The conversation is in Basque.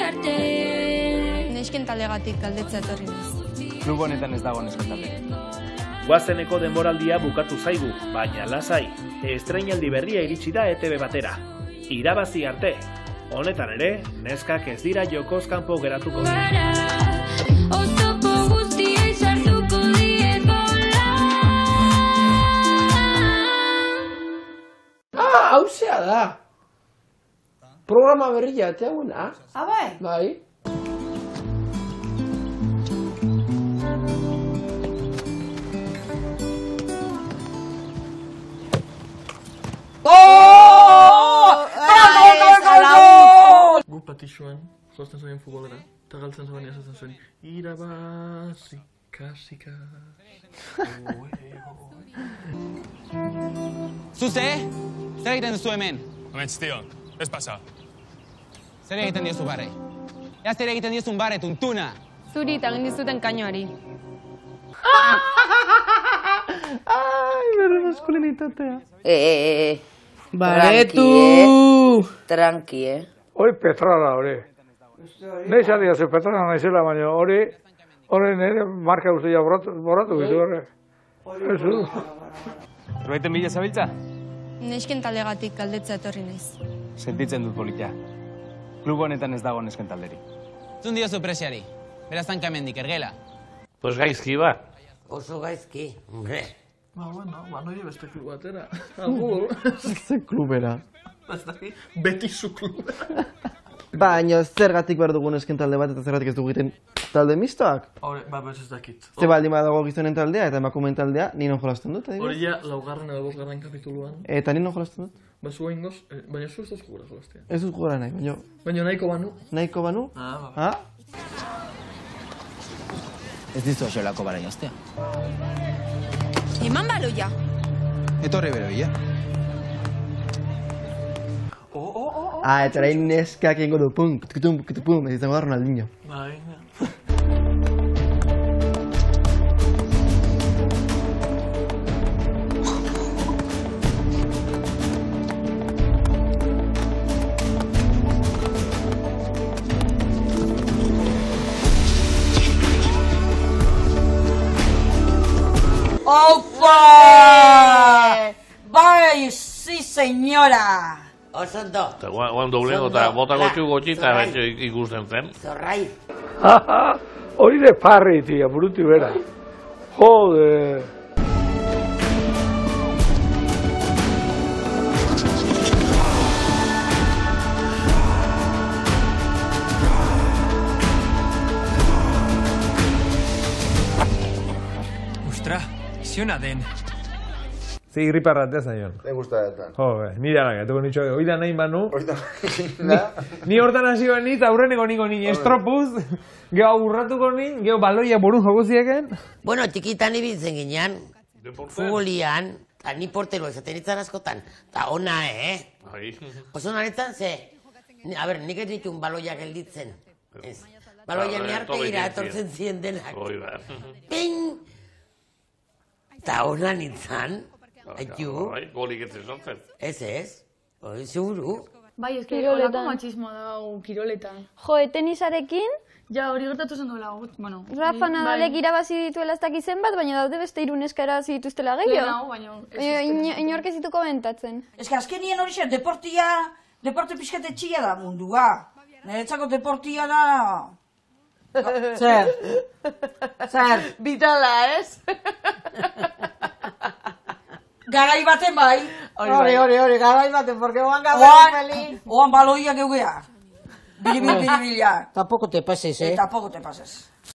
Nesken taldegatik galdetzea etorri naiz. Klub honetan ez dago nesken talde. Goazeneko denboraldia bukatu zaigu, baina lasai, estreinaldi berria iritsi da ETV batera. Irabazi arte. Honetan ere, neskak ez dira jokoz kanpo geratuko. Hauzea da. Programa berria eta eguna. Bai? Bai. Guk patixoan, jozten zoien futbolera, eta galtzen zoien esaten zuen, irabazi, kasika. Zuze, zer egiten duzu hemen? Amets, tío, ez pasa. Zer egiten diozu barre? Ja, zer egiten diozun barre, tuntuna! Zuri eta egin dizuten kainoari. Ai, bere maskulinitatea. Baretu! Tranqui, Hori Petrala, hori. Neiz adia ze Petrala naizela, baina hori nire marka guztia borratu bizu horre. Zerbaiten bila zabiltza? Nesken taldegatik galdetzea etorri naiz. Sentitzen dut politia. Klub honetan ez dago nesken talderi. Zun diozu presiari, beraz hemendik ergela. Pues gaizki ba. Oso gaizki, hombre. Bueno, noi beste klub batera. Agur. Ze klubera. Beti zu klubera. Baina zergatik behar dugun esken talde bat eta zergatik ez dugu egiten talde mistoak? Hore, bez ez dakit. Ze baldin badago gizonen taldea eta emakumeen taldea, ni non jolasten dut, Hori ja, laugarren edo bosgarren kapituluan. Eta ni non jolasten dut? Ba, zu ingoz, baina zu ez dut jugura jolastea. Ez dut gora nahi, baina... Baina nahiko banu. Nahiko banu? Ba. Ez dizu asolako bara jaztea. Eman baloia. Etorri bero, ia. Eta orain neskak egingo du, pum, kututum, ez izango da Ronaldinho. Bai, ¡Opa! ¡Bai, sí, señora! Osondo. Eta guan doblego eta botako txugotxita ikusten zen. Zorrai. Hori de parri, tia, buruti bera. Jode. Ostra, ziona den. Ze irriparratea zaion. Me gusta eta. Nire anaga, etuko nitxo, oida nahi manu. Oida Ni hortan hasi bani eta aurreneko niko ni estropuz, geho aburratuko ni, geho baloia burun joko zieken. Bueno, txikitan ibiltzen ginean, futbolian, eta ni portero ezaten itzan askotan, eta ona, Oso naretzan, ze, a ber, nik ez ditun baloia gelditzen. Baloia ni arte ira etortzen ziren denak. Ping! Eta ona nintzen. Aitu? Golik ez ezotzen. Ez. Hori seguru. Bai, ez holako machismo dago kiroletan. Jo, tenisarekin? Ja, hori gertatu zen duela. Bueno, Rafa Nadalek irabazi dituela ez dakizen bat, baina daude beste 3 neska irabazi dituztela gehiago. baina... Inork ez dituko bentatzen. Ez que azkenien hori zer, deporte pixkate txia da mundua. Niretzako deportia da... Zer? Vitala, ez? Garai baten bai. Hori, garai baten, porque oan gabai feliz. Oan baloia geugea. Biribila. Tampoco te pases, ¿eh? Tampoco te pases.